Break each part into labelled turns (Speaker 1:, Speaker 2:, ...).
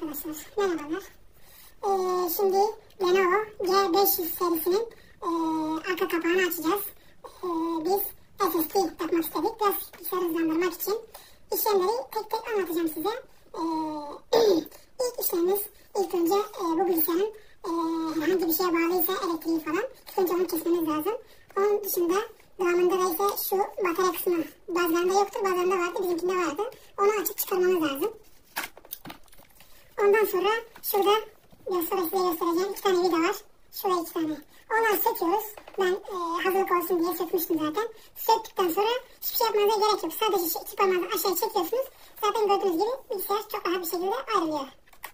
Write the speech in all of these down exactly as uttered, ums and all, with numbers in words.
Speaker 1: Arkadaşlar merhabalar. Ee, şimdi Lenovo G beş yüz serisinin e, arka kapağını açacağız. Ee, biz S S D takmak istedik. Biraz bilgisayarı hızlandırmak için. İşlemleri tek tek anlatacağım size. Ee, ilk işlemimiz ilk önce e, bu bilgisayarın e, herhangi bir şeye bağlıysa elektriği falan. İlk önce onu kesmemiz lazım. Onun dışında devamında da ise şu batarya kısmı. Bazılarında yoktur, bazılarında vardı, bizimkinde vardı. Onu açıp çıkarmamız lazım. Ondan sonra şurada biraz sonra size göstereceğim iki tane vida var. Şurada iki tane. Onları söküyoruz. Ben e, hazırlık olsun diye sökmüştüm zaten. Söktükten sonra hiçbir şey yapmanıza gerek yok. Sadece şu iki parmağını aşağı çekiyorsunuz. Zaten gördüğünüz gibi bilgisayar çok rahat bir şekilde ayrılıyor.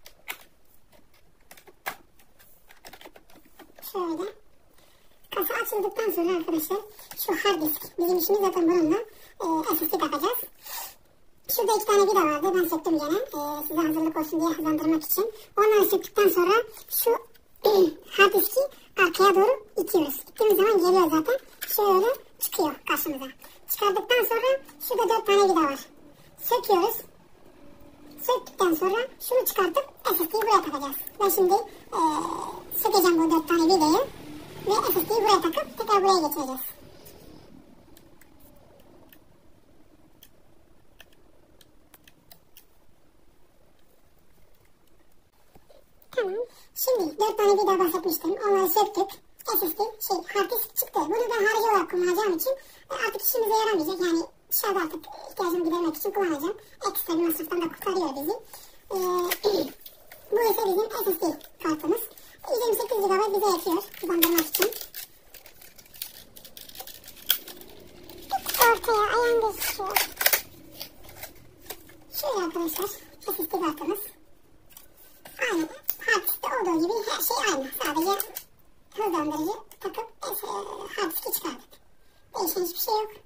Speaker 1: Şöyle. Kasa açıldıktan sonra arkadaşlar şu hard disk. Bizim işimiz zaten bununla e, S S D takacağız. Şurada iki tane vida vardı. Ben söktüm gene. Ee, size hazırlık olsun diye hızlandırmak için. Onları söktükten sonra şu hard diski arkaya doğru itiyoruz. İttiğimiz zaman geliyor zaten. Şöyle çıkıyor karşımıza. Çıkardıktan sonra şurada dört tane vida var. Söküyoruz. Söktükten sonra şunu çıkartıp S S D'yi buraya takacağız. Ben şimdi ee, sökeceğim bu dört tane vidayı. Ve S S D'yi buraya takıp tekrar buraya geçireceğiz. Tamam. Şimdi dört tane vida bahsetmiştim. Onları söktük. S S D, şey, hard disk çıktı. Bunu ben harici olarak kullanacağım için artık işimize yaramayacak. Yani dışarıda artık ihtiyacımı gidermek için kullanacağım. Ekstra bir masraftan da kurtarıyor bizi. Ee, bu ise bizim S S D kartımız. yüz yirmi sekiz gigabayt bize yetiyor hızlandırmak için. Ortaya ayağım gözüküyor. Şöyle arkadaşlar S S D kartımız. Aynı. Hard diskte olduğu gibi her şey aynı. Sadece hızlandırıcı takıp hard diski çıkardık. Değişen hiçbir şey yok.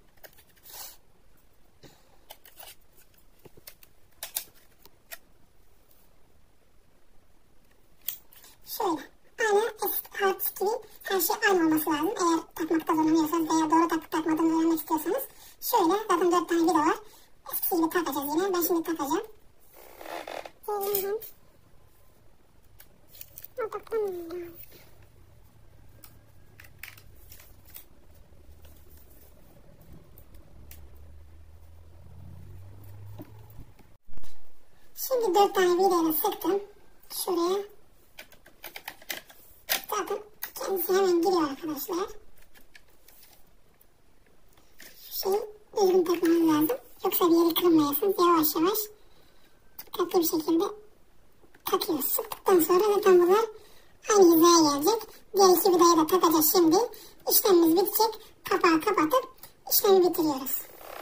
Speaker 1: Şöyle. Aynı hard disk gibi her şey aynı olması lazım. Eğer takmakta zorlanıyorsanız veya doğru takıp takmadığını öğrenmek istiyorsanız. Şöyle. Zaten dört tane vida var. Eskisi gibi takacağız yine. Ben şimdi takacağım. Şöyle. Odaklanmıyorum. Şimdi dört tane vidayla sıktım. Şuraya. Zaten kendisi hemen giriyor arkadaşlar. Şu şeyi düzgün takmanız lazım. Yoksa bir yeri kırılmayasınız. Yavaş yavaş dikkatli bir şekilde takıyoruz. Sıktıktan sonra zaten bunlar aynı hizaya gelecek. Diğer iki vidayı da takacağız şimdi. İşlemimiz bitecek. Kapağı kapatıp işlemi bitiriyoruz.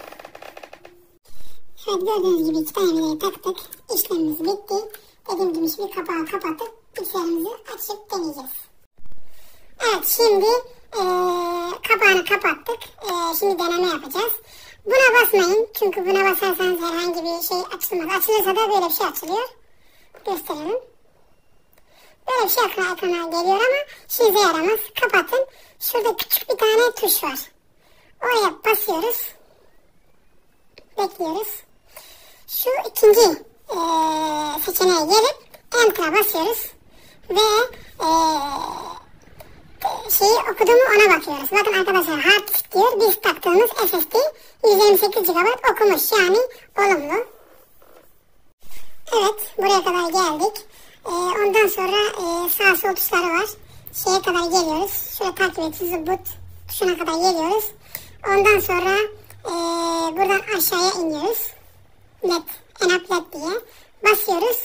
Speaker 1: Evet, gördüğünüz gibi iki tane vidayı taktık. İşlemimiz bitti. Dediğim gibi şimdi kapağı kapatıp bilgisayarımızı açıp deneyeceğiz. Evet, şimdi ee, kapağını kapattık. E, şimdi deneme yapacağız. Buna basmayın. Çünkü buna basarsanız herhangi bir şey açılmaz. Açılırsa da böyle bir şey açılıyor. Gösterelim. Böyle bir şey ekrana, ekrana geliyor ama işinize yaramaz. Kapatın. Şurada küçük bir tane tuş var. Oraya basıyoruz. Bekliyoruz. Şu ikinci ee, seçeneğe gelip Enter'a basıyoruz. Ve ee, şeyi okudu mu ona bakıyoruz. Bakın arkadaşlar hard disk diyor. Biz taktığımız S S D yüz yirmi sekiz gigabayt okumuş. Yani olumlu. Evet, buraya kadar geldik. Ee, ondan sonra e, sağ sol tuşları var. Şeye kadar geliyoruz. Şöyle takip et, boot tuşuna kadar geliyoruz. Ondan sonra e, buradan aşağıya iniyoruz. Led, enap led diye basıyoruz.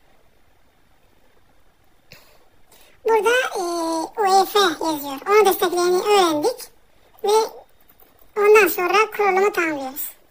Speaker 1: Burada e, U E F yazıyor. Onu destekleyeni öğrendik. Ve ondan sonra kurulumu tamamlıyoruz.